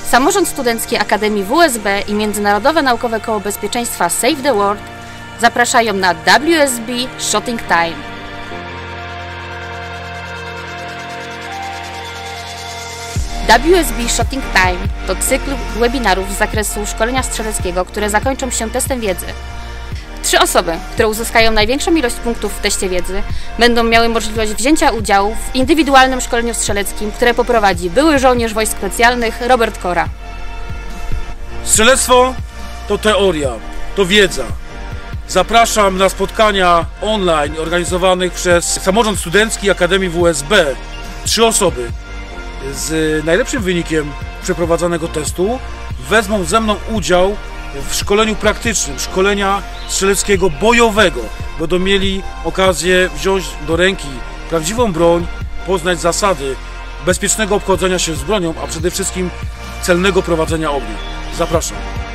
Samorząd Studencki Akademii WSB i Międzynarodowe Naukowe Koło Bezpieczeństwa Save the World zapraszają na WSB Shooting Time. WSB Shooting Time to cykl webinarów z zakresu szkolenia strzeleckiego, które zakończą się testem wiedzy. 3 osoby, które uzyskają największą ilość punktów w teście wiedzy, będą miały możliwość wzięcia udziału w indywidualnym szkoleniu strzeleckim, które poprowadzi były żołnierz wojsk specjalnych Robert Kora. Strzelectwo to teoria, to wiedza. Zapraszam na spotkania online organizowanych przez Samorząd Studencki Akademii WSB. 3 osoby z najlepszym wynikiem przeprowadzonego testu wezmą ze mną udział w szkoleniu praktycznym, szkolenia strzeleckiego bojowego. Będą mieli okazję wziąć do ręki prawdziwą broń, poznać zasady bezpiecznego obchodzenia się z bronią, a przede wszystkim celnego prowadzenia ognia. Zapraszam.